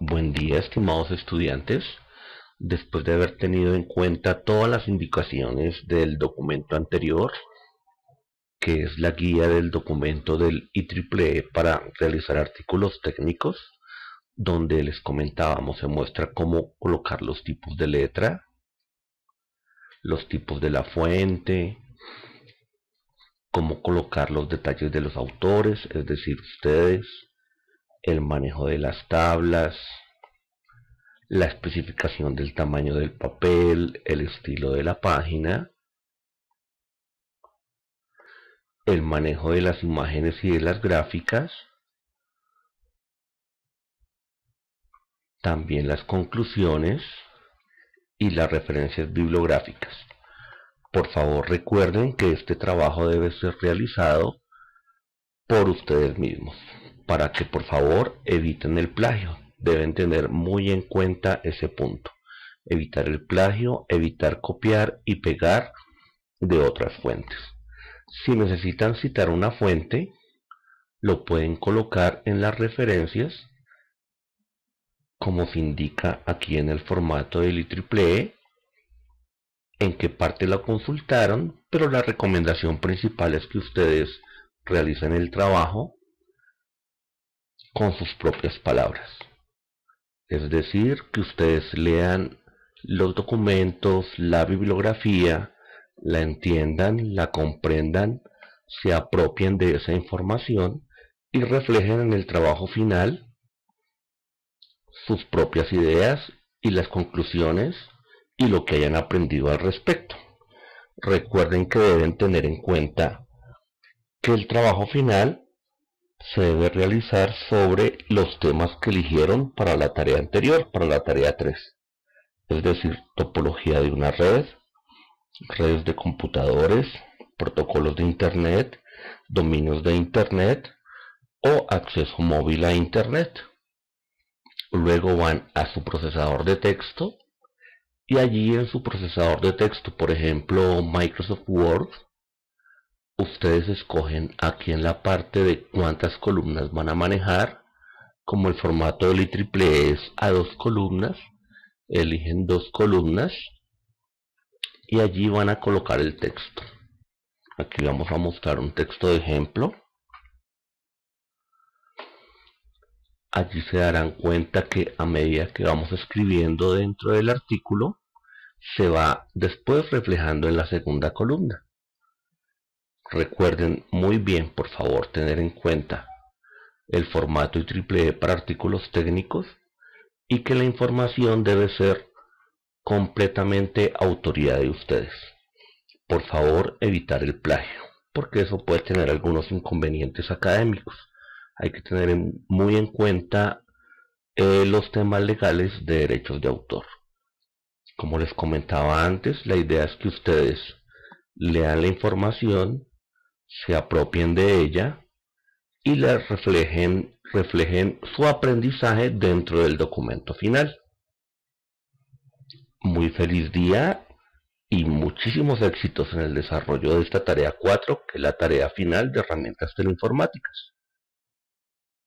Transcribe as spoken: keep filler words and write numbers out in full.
Buen día, estimados estudiantes. Después de haber tenido en cuenta todas las indicaciones del documento anterior, que es la guía del documento del I triple E para realizar artículos técnicos, donde les comentábamos, se muestra cómo colocar los tipos de letra, los tipos de la fuente, cómo colocar los detalles de los autores, es decir, ustedes, el manejo de las tablas, la especificación del tamaño del papel, el estilo de la página, el manejo de las imágenes y de las gráficas, también las conclusiones y las referencias bibliográficas. Por favor, recuerden que este trabajo debe ser realizado por ustedes mismos, para que por favor eviten el plagio. Deben tener muy en cuenta ese punto. Evitar el plagio, evitar copiar y pegar de otras fuentes. Si necesitan citar una fuente, lo pueden colocar en las referencias, como se indica aquí en el formato del I triple E, en qué parte la consultaron, pero la recomendación principal es que ustedes realicen el trabajo con sus propias palabras. Es decir, que ustedes lean los documentos, la bibliografía, la entiendan, la comprendan, se apropien de esa información y reflejen en el trabajo final sus propias ideas y las conclusiones y lo que hayan aprendido al respecto. Recuerden que deben tener en cuenta que el trabajo final se debe realizar sobre los temas que eligieron para la tarea anterior, para la tarea tres. Es decir, topología de una red, redes de computadores, protocolos de Internet, dominios de Internet o acceso móvil a Internet. Luego van a su procesador de texto y allí en su procesador de texto, por ejemplo Microsoft Word, ustedes escogen aquí en la parte de cuántas columnas van a manejar. Como el formato del I triple E es a dos columnas, eligen dos columnas y allí van a colocar el texto. Aquí vamos a mostrar un texto de ejemplo. Allí se darán cuenta que a medida que vamos escribiendo dentro del artículo, se va después reflejando en la segunda columna. Recuerden muy bien, por favor, tener en cuenta el formato I triple E para artículos técnicos y que la información debe ser completamente autoría de ustedes. Por favor, evitar el plagio, porque eso puede tener algunos inconvenientes académicos. Hay que tener muy en cuenta eh, los temas legales de derechos de autor. Como les comentaba antes, la idea es que ustedes lean la información, se apropien de ella y la reflejen, reflejen su aprendizaje dentro del documento final. Muy feliz día y muchísimos éxitos en el desarrollo de esta tarea cuatro, que es la tarea final de herramientas teleinformáticas.